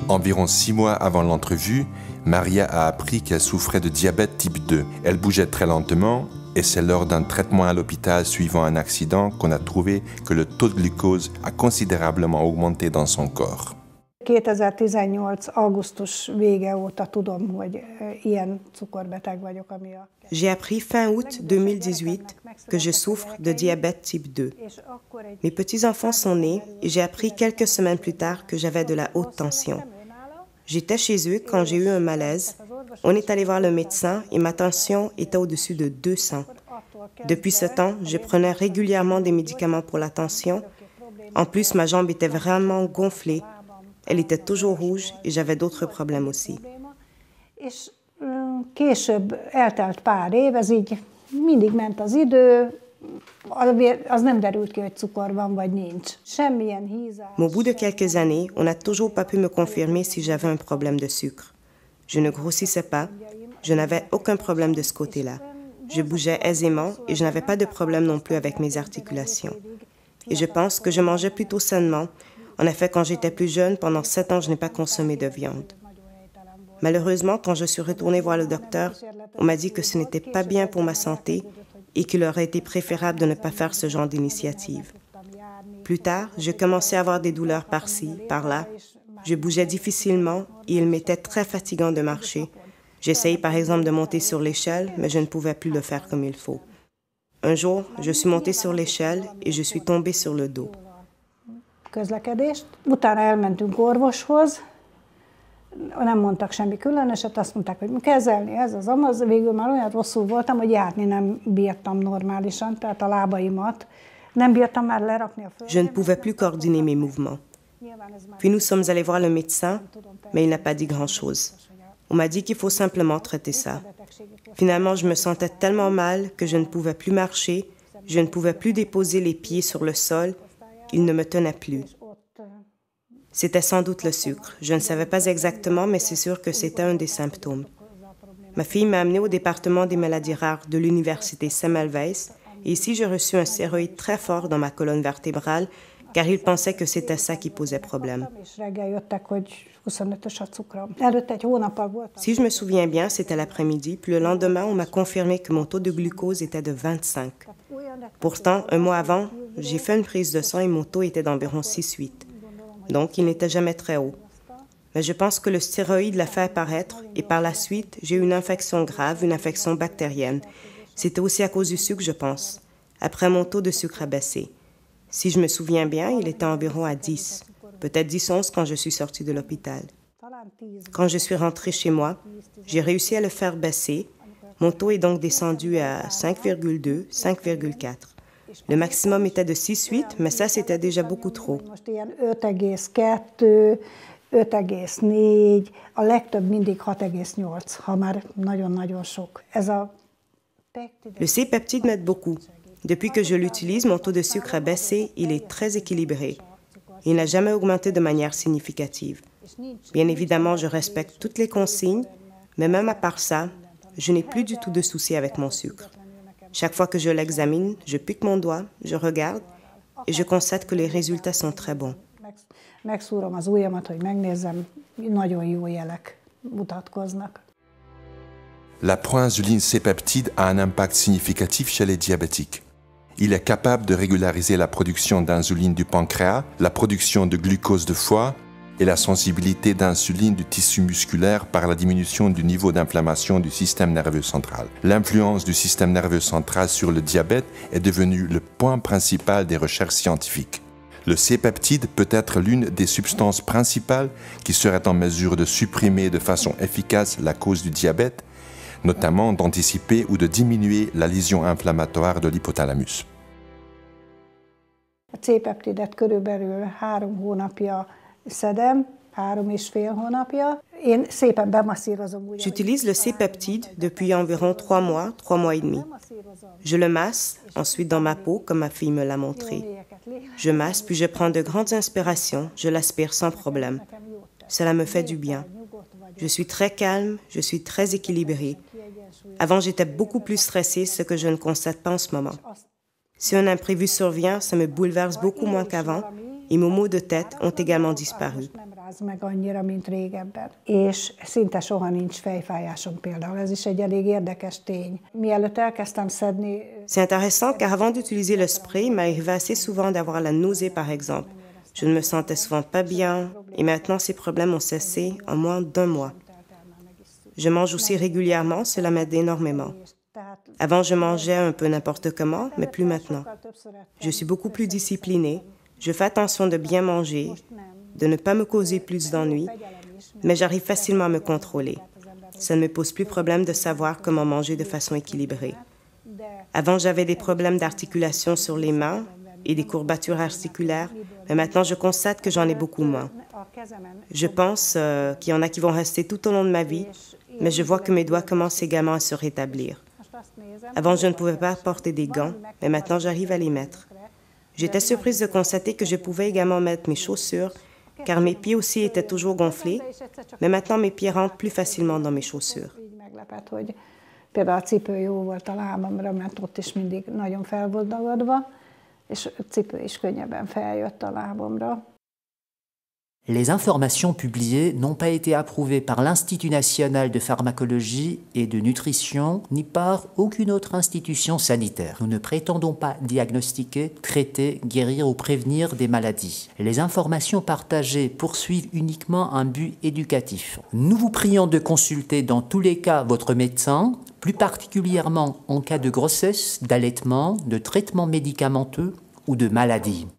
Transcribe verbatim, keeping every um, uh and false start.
Environ six mois avant l'entrevue, Maria a appris qu'elle souffrait de diabète type deux. Elle bougeait très lentement et c'est lors d'un traitement à l'hôpital suivant un accident qu'on a trouvé que le taux de glucose a considérablement augmenté dans son corps. kétezer-tizennyolc augusztus vége óta tudom, hogy ilyen cukorbeteg vagyok, ami a... J'ai appris fin août deux mille dix-huit que je souffre de diabète type deux. Mes petits-enfants sont nés et j'ai appris quelques semaines plus tard que j'avais de la haute tension. J'étais chez eux quand j'ai eu un malaise. On est allé voir le médecin et ma tension était au-dessus de deux cents. Depuis ce temps, je prenais régulièrement des médicaments pour la tension. En plus, ma jambe était vraiment gonflée. Elle était toujours rouge et j'avais d'autres problèmes aussi. És később eltelt pár év, ez így mindig ment az idő, az nem derült ki, hogy cukor van vagy nincs. Semmilyen hízás. Au bout de quelques années, on n'a toujours pas pu me confirmer si j'avais un problème de sucre. Je ne grossissais pas, je n'avais aucun problème de ce côté-là. Je bougeais aisément et je n'avais pas de problème non plus avec mes articulations. Et je pense que je mangeais plutôt sainement. En effet, quand j'étais plus jeune, pendant sept ans, je n'ai pas consommé de viande. Malheureusement, quand je suis retournée voir le docteur, on m'a dit que ce n'était pas bien pour ma santé et qu'il aurait été préférable de ne pas faire ce genre d'initiative. Plus tard, je commençais à avoir des douleurs par-ci, par-là. Je bougeais difficilement et il m'était très fatigant de marcher. J'essayais par exemple de monter sur l'échelle, mais je ne pouvais plus le faire comme il faut. Un jour, je suis montée sur l'échelle et je suis tombée sur le dos. Közlekedést. Utána elmentünk orvoshoz, nem mondtak semmi különöset, azt mondták, hogy kezelni ez az amaz. Végül már olyan rosszul voltam, hogy járni nem bírtam normálisan, tehát a lábaimat nem bírtam már lerakni a földre. Je ne pouvais plus coordonner mes mouvements. Puis nous sommes allés voir le médecin, mais il n'a pas dit grand-chose. On m'a dit qu'il faut simplement traiter ça. Finalement, je me sentais tellement mal que je ne pouvais plus marcher, je ne pouvais plus déposer les pieds sur le sol. Il ne me tenait plus. C'était sans doute le sucre. Je ne savais pas exactement, mais c'est sûr que c'était un des symptômes. Ma fille m'a amenée au département des maladies rares de l'université Semmelweis et ici j'ai reçu un stéroïde très fort dans ma colonne vertébrale car ils pensaient que c'était ça qui posait problème. Si je me souviens bien, c'était l'après-midi, puis le lendemain, on m'a confirmé que mon taux de glucose était de vingt-cinq. Pourtant, un mois avant, j'ai fait une prise de sang et mon taux était d'environ six huit. Donc, il n'était jamais très haut. Mais je pense que le stéroïde l'a fait apparaître et par la suite, j'ai eu une infection grave, une infection bactérienne. C'était aussi à cause du sucre, je pense. Après, mon taux de sucre a baissé. Si je me souviens bien, il était environ à dix, peut-être dix onze quand je suis sortie de l'hôpital. Quand je suis rentrée chez moi, j'ai réussi à le faire baisser. Mon taux est donc descendu à cinq virgule deux, cinq virgule quatre. Le maximum était de six huit, mais ça, c'était déjà beaucoup trop. öt egész kettő, öt egész négy, a legtöbb mindig hat egész nyolc, ha már nagyon-nagyon sok. Ez a Le C-peptide m'aide beaucoup. Depuis que je l'utilise, mon taux de sucre a baissé, il est très équilibré. Il n'a jamais augmenté de manière significative. Bien évidemment, je respecte toutes les consignes, mais même à part ça, je n'ai plus du tout de soucis avec mon sucre. Chaque fois que je l'examine, je pique mon doigt, je regarde et je constate que les résultats sont très bons. Megszúrom az ujjamat, hogy megnézzem, nagyon jó jelek mutatkoznak. La proinsuline C-peptide a un impact significatif chez les diabétiques. Il est capable de régulariser la production d'insuline du pancréas, la production de glucose de foie et la sensibilité d'insuline du tissu musculaire par la diminution du niveau d'inflammation du système nerveux central. L'influence du système nerveux central sur le diabète est devenue le point principal des recherches scientifiques. Le C-peptide peut être l'une des substances principales qui serait en mesure de supprimer de façon efficace la cause du diabète, notamment d'anticiper ou de diminuer la lésion inflammatoire de l'hypothalamus. A C-peptidet körülbelül három hónapja szedem, három és fél hónapja. Én szépen bemasszírozom. J'utilise le C-peptide depuis environ trois mois, trois mois et demi. Je le masse, ensuite dans ma peau, comme ma fille me l'a montré. Je masse, puis je prends de grandes inspirations, je l'aspire sans problème. Cela me fait du bien. Je suis très calme, je suis très équilibrée. Avant, j'étais beaucoup plus stressée, ce que je ne constate pas en ce moment. Si un imprévu survient, ça me bouleverse beaucoup moins qu'avant et mes maux de tête ont également disparu. meg annyira, mint régebben. És szinte soha nincs fejfájásom például. Ez is egy elég érdekes tény. Mielőtt elkezdtem szedni... C'est intéressant car avant d'utiliser le spray, il m'arrivait assez souvent d'avoir la nausée par exemple. Je ne me sentais souvent pas bien et maintenant ces problèmes ont cessé en moins d'un mois. Je mange aussi régulièrement, cela m'aide énormément. Avant, je mangeais un peu n'importe comment, mais plus maintenant. Je suis beaucoup plus disciplinée, je fais attention de bien manger, de ne pas me causer plus d'ennuis, mais j'arrive facilement à me contrôler. Ça ne me pose plus problème de savoir comment manger de façon équilibrée. Avant, j'avais des problèmes d'articulation sur les mains et des courbatures articulaires, mais maintenant, je constate que j'en ai beaucoup moins. Je pense euh, qu'il y en a qui vont rester tout au long de ma vie, mais je vois que mes doigts commencent également à se rétablir. Avant, je ne pouvais pas porter des gants, mais maintenant, j'arrive à les mettre. J'étais surprise de constater que je pouvais également mettre mes chaussures, car mes pieds aussi étaient toujours gonflés, mais maintenant, mes pieds rentrent plus facilement dans mes chaussures. Például a cipő jó volt a lábamra, mert ott is mindig nagyon fel volt dagadva, és a cipő is könnyebben feljött a lábamra. Les informations publiées n'ont pas été approuvées par l'Institut national de pharmacologie et de nutrition ni par aucune autre institution sanitaire. Nous ne prétendons pas diagnostiquer, traiter, guérir ou prévenir des maladies. Les informations partagées poursuivent uniquement un but éducatif. Nous vous prions de consulter dans tous les cas votre médecin, plus particulièrement en cas de grossesse, d'allaitement, de traitement médicamenteux ou de maladie.